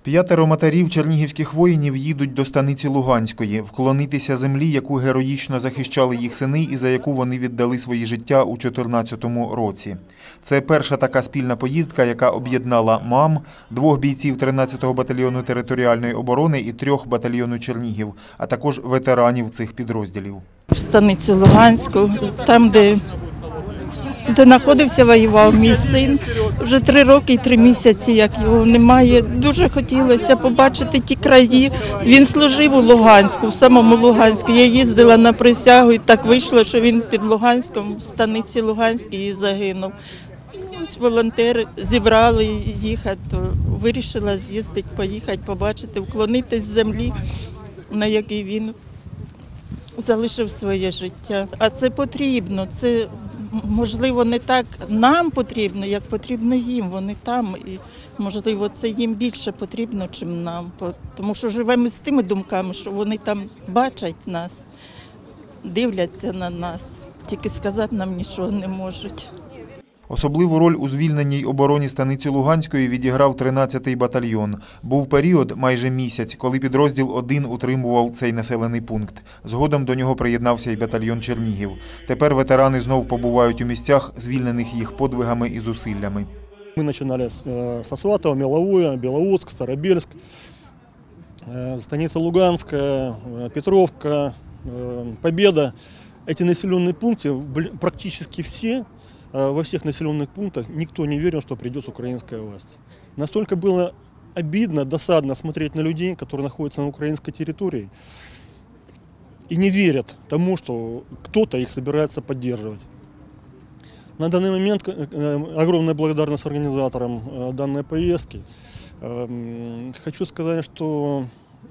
5 матерів чернігівських воїнів їдуть до станиці Луганської, вклонитися землі, яку героїчно захищали їх сини і за яку вони віддали свої життя у 2014 році. Це перша така спільна поїздка, яка об'єднала мам, 2 бійців 13-го батальйону територіальної оборони і 3 батальйону Чернігів, а також ветеранів цих підрозділів. В станицю Луганську, там, де знаходився, воював мій син. Вже 3 роки і 3 місяці, як його немає. Дуже хотілося побачити ті краї. Він служив у Луганську, в самому Луганську. Я їздила на присягу і так вийшло, що він під Луганськом, в станиці Луганській, і загинув. Ось волонтери зібрали їхати, то вирішила з'їздити, поїхати, побачити, вклонитись землі, на якій він залишив своє життя. А це потрібно, це, можливо, не так нам потрібно, як потрібно їм. Вони там, і, можливо, це їм більше потрібно, ніж нам. Тому що живемо з тими думками, що вони там бачать нас, дивляться на нас, тільки сказати нам нічого не можуть. Особливу роль у звільненій обороні станиці Луганської відіграв 13-й батальйон. Був період, майже місяць, коли підрозділ один утримував цей населений пункт. Згодом до нього приєднався й батальйон Чернігів. Тепер ветерани знов побувають у місцях, звільнених їх подвигами і зусиллями. Ми починали з Сватова, Міловое, Білоуцьк, Старобільськ, станиця Луганська, Петровка, Побєда. Эти населенные пункты, практически все, во всех населенных пунктах никто не верил, что придет украинская власть. Настолько было обидно, досадно смотреть на людей, которые находятся на украинской территории и не верят тому, что кто-то их собирается поддерживать. На данный момент огромная благодарность организаторам данной поездки. Хочу сказать, что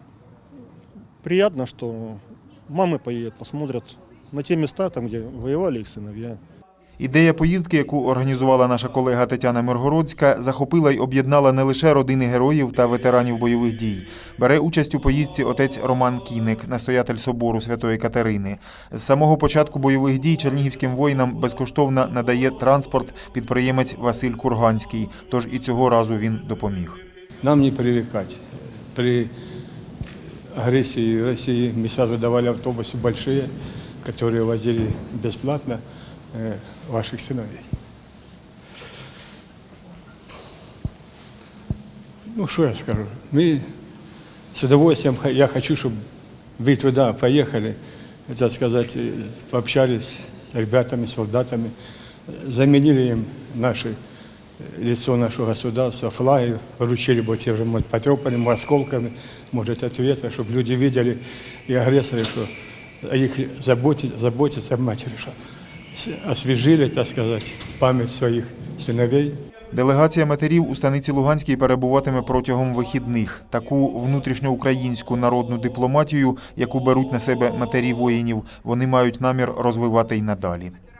приятно, что мамы поедут, посмотрят на те места, там, где воевали их сыновья. Ідея поїздки, яку організувала наша колега Тетяна Миргородська, захопила й об'єднала не лише родини героїв та ветеранів бойових дій. Бере участь у поїздці отець Роман Кіник, настоятель собору Святої Катерини. З самого початку бойових дій чернігівським воїнам безкоштовно надає транспорт підприємець Василь Курганський, тож і цього разу він допоміг. Нам не привыкать. При агрессии России мы сразу давали автобусы большие, которые возили бесплатно ваших сыновей. Ну, что я скажу? Мы с удовольствием, я хочу, чтобы вы туда поехали, так сказать, пообщались с ребятами, солдатами, заменили им лицо нашего государства, флаги, вручили бы те же потрепанными осколками, может, ответа, чтобы люди видели и агрессоры, что о их заботиться матери, что освіжили, так сказати, пам'ять своїх синовей. Делегація матерів у станиці Луганській перебуватиме протягом вихідних. Таку внутрішньоукраїнську народну дипломатію, яку беруть на себе матері воїнів, вони мають намір розвивати й надалі.